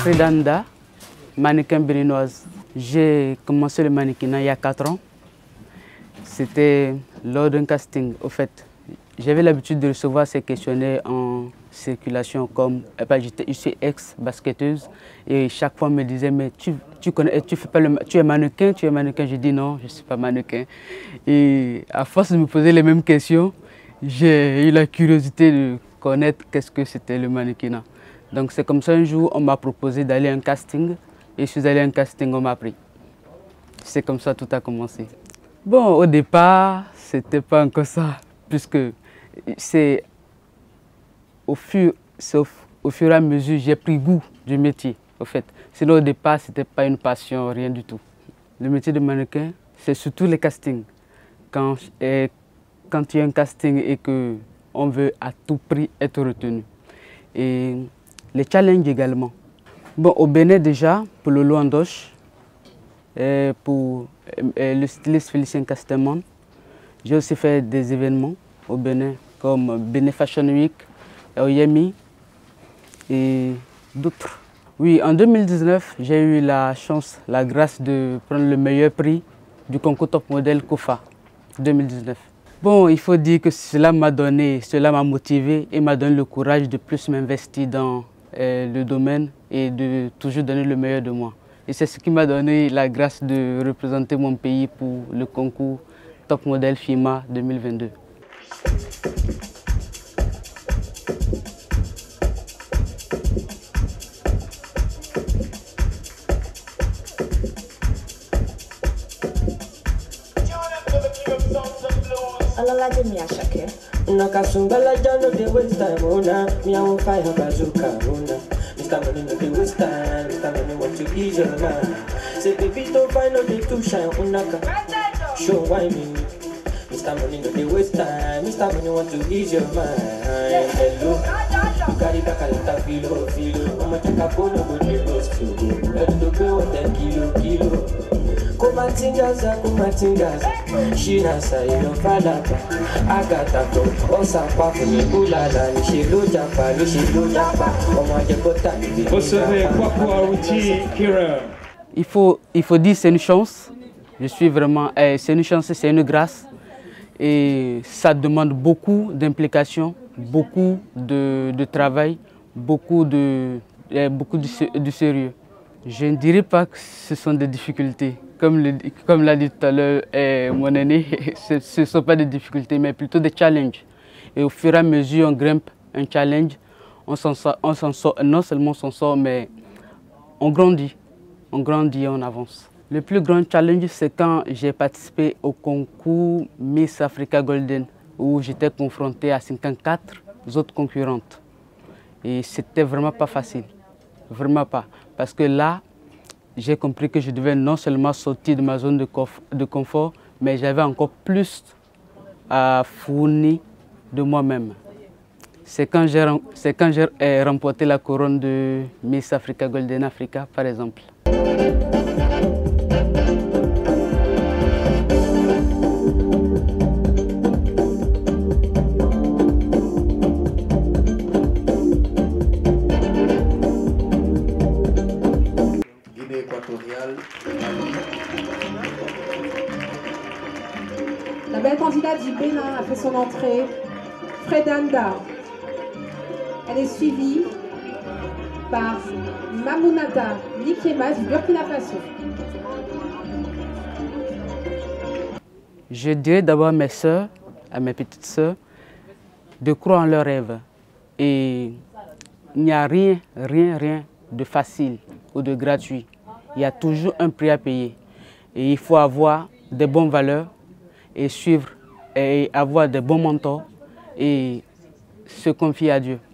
Fredanda, mannequin béninoise. J'ai commencé le mannequinat il y a 4 ans. C'était lors d'un casting. Au fait, j'avais l'habitude de recevoir ces questionnaires en circulation comme je suis ex-basketteuse et chaque fois on me disait mais tu es mannequin, Je dis non, je ne suis pas mannequin. Et à force de me poser les mêmes questions, j'ai eu la curiosité de connaître qu'est-ce que c'était le mannequinat. Donc c'est comme ça un jour on m'a proposé d'aller à un casting et je suis allé à un casting, on m'a pris. C'est comme ça tout a commencé. Bon, au départ, c'était pas encore ça, puisque c'est au fur et à mesure j'ai pris goût du métier, au fait. Sinon au départ, c'était pas une passion, rien du tout. Le métier de mannequin, c'est surtout les castings. Quand il y a un casting et qu'on veut à tout prix être retenu. Et les challenges également. Bon, au Bénin déjà, pour Lolo Andoche, et pour le styliste Félicien Castelman, j'ai aussi fait des événements au Bénin, comme Bénin Fashion Week, Oyemi et d'autres. Oui, en 2019, j'ai eu la chance, la grâce de prendre le meilleur prix du concours Top Model COFA 2019. Bon, il faut dire que cela m'a motivé et m'a donné le courage de plus m'investir dans le domaine et de toujours donner le meilleur de moi. Et c'est ce qui m'a donné la grâce de représenter mon pays pour le concours Top Model FIMA 2022. Nakasumbala jano de waste time ona me I want fire bazooka ona Mr. Money no dey waste time Mr. Money want to ease your mind say baby don't find no dey too shine unaka show why me Mr. Money no dey waste time Mr. Money want to ease your mind hello you carry back a lot of filo I'ma take a phone no go dey lost to go let the pay what 10 kilo Kumatingaza, Shinasa, you Falapa, Agata, Osapa, Ulala, Nishilu Japa, Nishilu Japa, Omajakota. Il faut dire c'est une chance. Je suis vraiment, c'est une chance, c'est une grâce. Et ça demande beaucoup d'implication, beaucoup de travail, beaucoup de sérieux. Je ne dirais pas que ce sont des difficultés. Comme l'a dit tout à l'heure mon aîné, ce ne sont pas des difficultés, mais plutôt des challenges. Et au fur et à mesure, on grimpe un challenge, on s'en sort, non seulement on s'en sort, mais on grandit et on avance. Le plus grand challenge, c'est quand j'ai participé au concours Miss Africa Golden, où j'étais confronté à 54 autres concurrentes. Et c'était vraiment pas facile, vraiment pas. Parce que là, j'ai compris que je devais non seulement sortir de ma zone de confort, mais j'avais encore plus à fournir de moi-même. C'est quand j'ai remporté la couronne de Miss Africa Golden Africa, par exemple. La belle candidate du Bénin a fait son entrée, Fredanda. Elle est suivie par Mamounata Nikema du Burkina Faso. Je dirais d'abord à mes sœurs, à mes petites sœurs, de croire en leurs rêves. Et il n'y a rien de facile ou de gratuit. Il y a toujours un prix à payer. Et il faut avoir des bonnes valeurs et suivre et avoir des bons mentors et se confier à Dieu.